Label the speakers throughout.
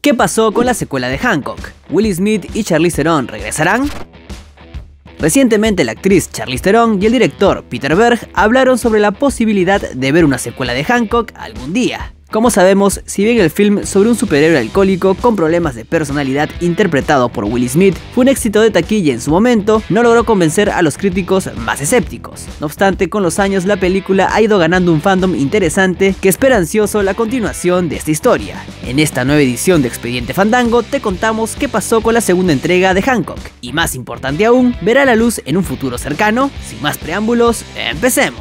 Speaker 1: ¿Qué pasó con la secuela de Hancock? ¿Will Smith y Charlize Theron regresarán? Recientemente la actriz Charlize Theron y el director Peter Berg hablaron sobre la posibilidad de ver una secuela de Hancock algún día. Como sabemos, si bien el film sobre un superhéroe alcohólico con problemas de personalidad interpretado por Will Smith fue un éxito de taquilla en su momento, no logró convencer a los críticos más escépticos. No obstante, con los años la película ha ido ganando un fandom interesante que espera ansioso la continuación de esta historia. En esta nueva edición de Expediente Fandango te contamos qué pasó con la segunda entrega de Hancock, y más importante aún, verá la luz en un futuro cercano. Sin más preámbulos, empecemos.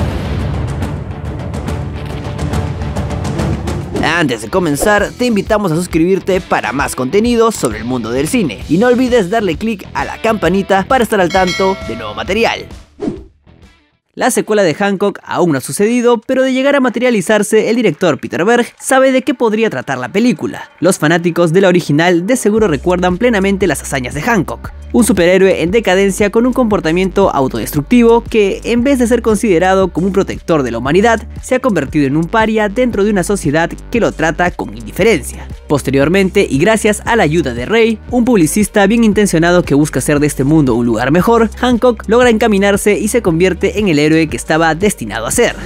Speaker 1: Antes de comenzar, te invitamos a suscribirte para más contenido sobre el mundo del cine y no olvides darle clic a la campanita para estar al tanto de nuevo material. La secuela de Hancock aún no ha sucedido, pero de llegar a materializarse, el director Peter Berg sabe de qué podría tratar la película. Los fanáticos de la original de seguro recuerdan plenamente las hazañas de Hancock, un superhéroe en decadencia con un comportamiento autodestructivo que, en vez de ser considerado como un protector de la humanidad, se ha convertido en un paria dentro de una sociedad que lo trata con indiferencia. Posteriormente, y gracias a la ayuda de Ray, un publicista bien intencionado que busca hacer de este mundo un lugar mejor, Hancock logra encaminarse y se convierte en el héroe que estaba destinado a ser.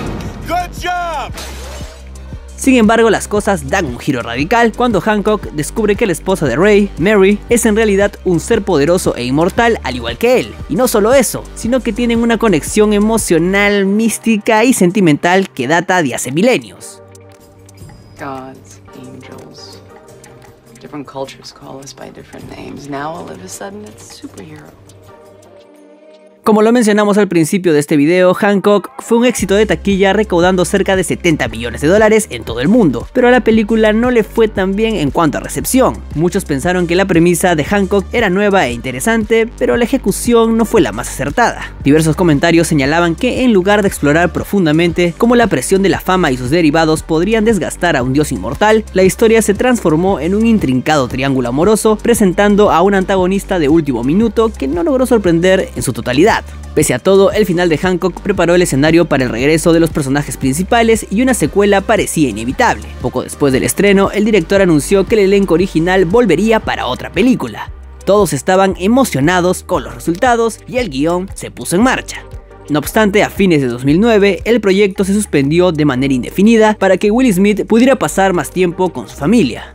Speaker 1: Sin embargo, las cosas dan un giro radical cuando Hancock descubre que la esposa de Ray, Mary, es en realidad un ser poderoso e inmortal al igual que él. Y no solo eso, sino que tienen una conexión emocional, mística y sentimental que data de hace milenios.
Speaker 2: Gods, angels, different cultures call us by different names. Now all of a sudden it's superhero.
Speaker 1: Como lo mencionamos al principio de este video, Hancock fue un éxito de taquilla recaudando cerca de 70 millones de dólares en todo el mundo, pero a la película no le fue tan bien en cuanto a recepción. Muchos pensaron que la premisa de Hancock era nueva e interesante, pero la ejecución no fue la más acertada. Diversos comentarios señalaban que en lugar de explorar profundamente cómo la presión de la fama y sus derivados podrían desgastar a un dios inmortal, la historia se transformó en un intrincado triángulo amoroso, presentando a un antagonista de último minuto que no logró sorprender en su totalidad. Pese a todo, el final de Hancock preparó el escenario para el regreso de los personajes principales y una secuela parecía inevitable. Poco después del estreno, el director anunció que el elenco original volvería para otra película. Todos estaban emocionados con los resultados y el guión se puso en marcha. No obstante, a fines de 2009, el proyecto se suspendió de manera indefinida para que Will Smith pudiera pasar más tiempo con su familia.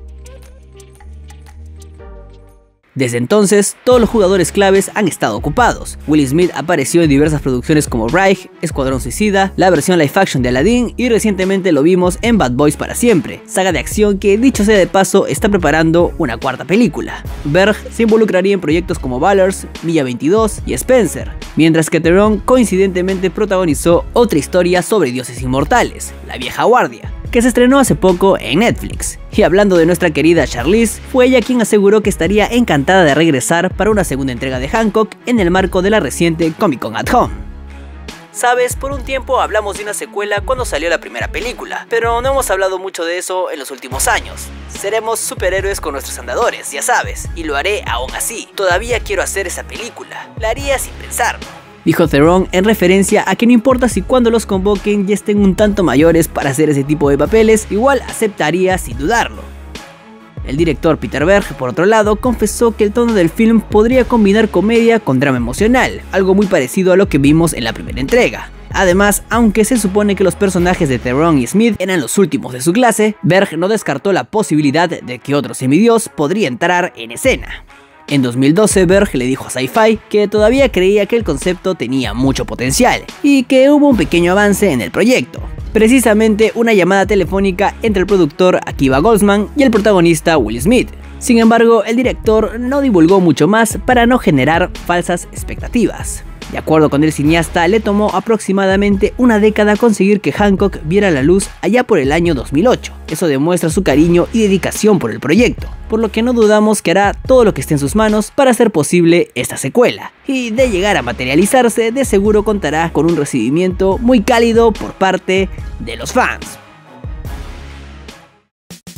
Speaker 1: Desde entonces, todos los jugadores claves han estado ocupados. Will Smith apareció en diversas producciones como Reich, Escuadrón Suicida, la versión live action de Aladdin y recientemente lo vimos en Bad Boys para Siempre, saga de acción que, dicho sea de paso, está preparando una cuarta película. Berg se involucraría en proyectos como Ballers, Milla 22 y Spencer, mientras que Theron coincidentemente protagonizó otra historia sobre dioses inmortales, La Vieja Guardia, que se estrenó hace poco en Netflix. Y hablando de nuestra querida Charlize, fue ella quien aseguró que estaría encantada de regresar para una segunda entrega de Hancock en el marco de la reciente Comic Con at Home. Sabes, por un tiempo hablamos de una secuela cuando salió la primera película, pero no hemos hablado mucho de eso en los últimos años. Seremos superhéroes con nuestros andadores, ya sabes, y lo haré aún así. Todavía quiero hacer esa película, la haría sin pensarlo, dijo Theron en referencia a que no importa si cuando los convoquen ya estén un tanto mayores para hacer ese tipo de papeles, igual aceptaría sin dudarlo. El director Peter Berg, por otro lado, confesó que el tono del film podría combinar comedia con drama emocional, algo muy parecido a lo que vimos en la primera entrega. Además, aunque se supone que los personajes de Theron y Smith eran los últimos de su clase, Berg no descartó la posibilidad de que otro semidios podría entrar en escena. En 2012, Berg le dijo a Sci-Fi que todavía creía que el concepto tenía mucho potencial y que hubo un pequeño avance en el proyecto. Precisamente una llamada telefónica entre el productor Akiva Goldsman y el protagonista Will Smith. Sin embargo, el director no divulgó mucho más para no generar falsas expectativas. De acuerdo con el cineasta, le tomó aproximadamente una década conseguir que Hancock viera la luz allá por el año 2008. Eso demuestra su cariño y dedicación por el proyecto, por lo que no dudamos que hará todo lo que esté en sus manos para hacer posible esta secuela. Y de llegar a materializarse, de seguro contará con un recibimiento muy cálido por parte de los fans.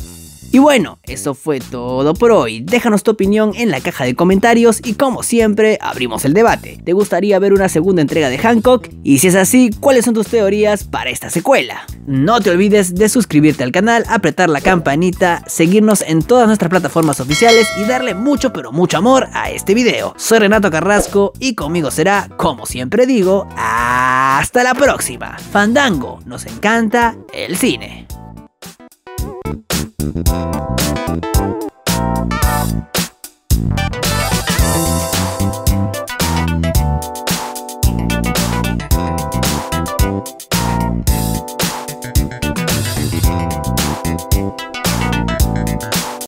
Speaker 1: Y bueno, eso fue todo por hoy. Déjanos tu opinión en la caja de comentarios y como siempre, abrimos el debate. ¿Te gustaría ver una segunda entrega de Hancock? Y si es así, ¿cuáles son tus teorías para esta secuela? No te olvides de suscribirte al canal, apretar la campanita, seguirnos en todas nuestras plataformas oficiales y darle mucho pero mucho amor a este video. Soy Renato Carrasco y conmigo será, como siempre digo, hasta la próxima. Fandango, nos encanta el cine.